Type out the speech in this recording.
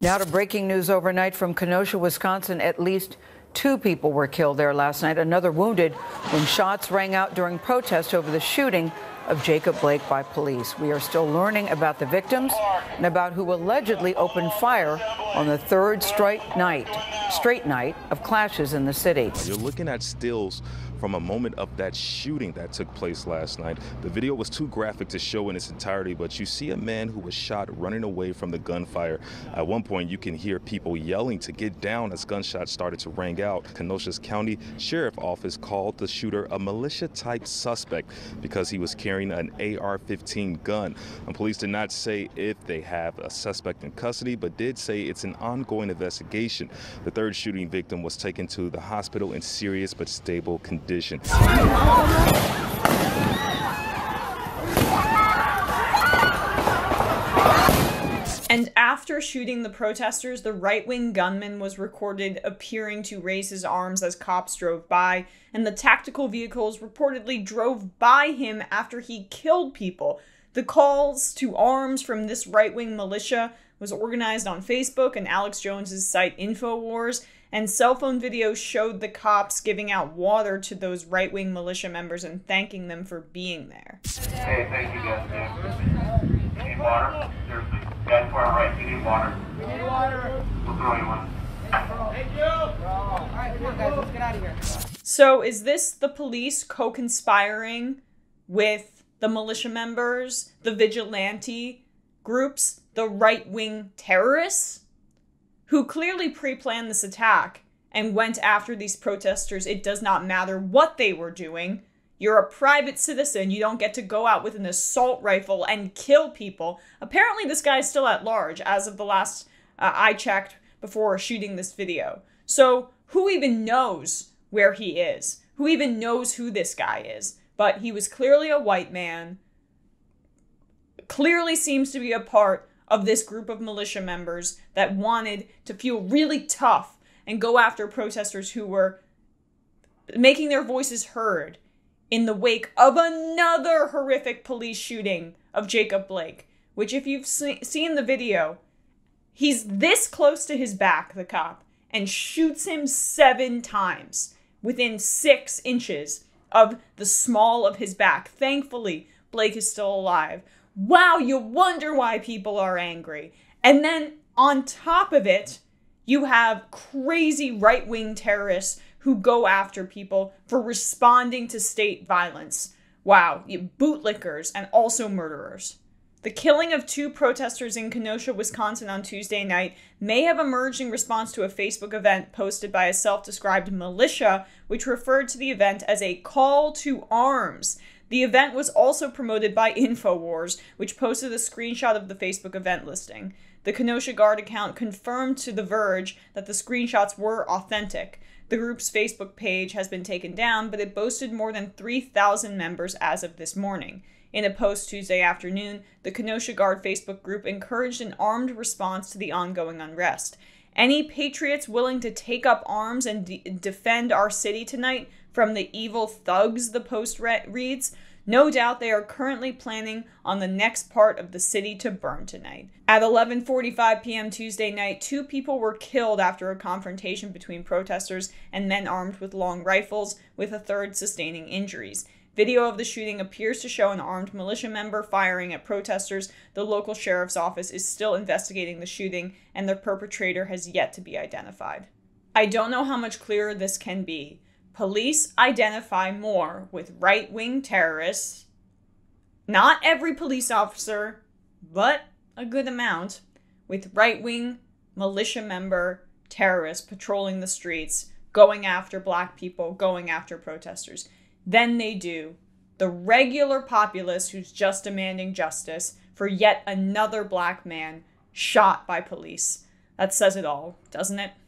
Now to breaking news overnight from Kenosha, Wisconsin. At least 2 people were killed there last night, another wounded when shots rang out during protests over the shooting of Jacob Blake by police. We are still learning about the victims and about who allegedly opened fire on the third straight night of clashes in the city. You're looking at stills from a moment of that shooting that took place last night. The video was too graphic to show in its entirety, but you see a man who was shot running away from the gunfire. At one point, you can hear people yelling to get down as gunshots started to ring out. Kenosha's County Sheriff Office called the shooter a militia-type suspect because he was carrying an AR-15 gun. And police did not say if they have a suspect in custody, but did say it's an ongoing investigation. The third shooting victim was taken to the hospital in serious but stable condition. And after shooting the protesters, the right-wing gunman was recorded appearing to raise his arms as cops drove by, and the tactical vehicles reportedly drove by him after he killed people. The calls to arms from this right-wing militia was organized on Facebook and Alex Jones's site InfoWars, and cell phone videos showed the cops giving out water to those right-wing militia members and thanking them for being there. Hey, thank you guys. Need water? There's guys to our right. You need water. We need water. We'll throw you one. Thank you. All right, come on guys, let's get out of here. So is this the police co-conspiring with the militia members, the vigilante groups, the right-wing terrorists, who clearly pre-planned this attack and went after these protesters? It does not matter what they were doing. You're a private citizen. You don't get to go out with an assault rifle and kill people. Apparently, this guy is still at large as of the last I checked before shooting this video. So who even knows where he is? Who even knows who this guy is? But he was clearly a white man. Clearly seems to be a part of this group of militia members that wanted to feel really tough and go after protesters who were making their voices heard in the wake of another horrific police shooting of Jacob Blake, which if you've seen the video, he's this close to his back, the cop, and shoots him 7 times within 6 inches of the small of his back. Thankfully, Blake is still alive. Wow, you wonder why people are angry. And then on top of it, you have crazy right-wing terrorists who go after people for responding to state violence. Wow, you bootlickers and also murderers. The killing of 2 protesters in Kenosha, Wisconsin on Tuesday night may have emerged in response to a Facebook event posted by a self-described militia, which referred to the event as a call to arms. The event was also promoted by InfoWars, which posted a screenshot of the Facebook event listing. The Kenosha Guard account confirmed to The Verge that the screenshots were authentic. The group's Facebook page has been taken down, but it boasted more than 3,000 members as of this morning. In a post Tuesday afternoon, the Kenosha Guard Facebook group encouraged an armed response to the ongoing unrest. Any patriots willing to take up arms and defend our city tonight from the evil thugs, the post reads. No doubt they are currently planning on the next part of the city to burn tonight. At 11:45 p.m. Tuesday night, 2 people were killed after a confrontation between protesters and men armed with long rifles, with a third sustaining injuries. Video of the shooting appears to show an armed militia member firing at protesters. The local sheriff's office is still investigating the shooting, and the perpetrator has yet to be identified. I don't know how much clearer this can be. Police identify more with right-wing terrorists. Not every police officer, but a good amount, with right-wing militia member terrorists patrolling the streets, going after black people, going after protesters, than they do the regular populace who's just demanding justice for yet another black man shot by police. That says it all, doesn't it?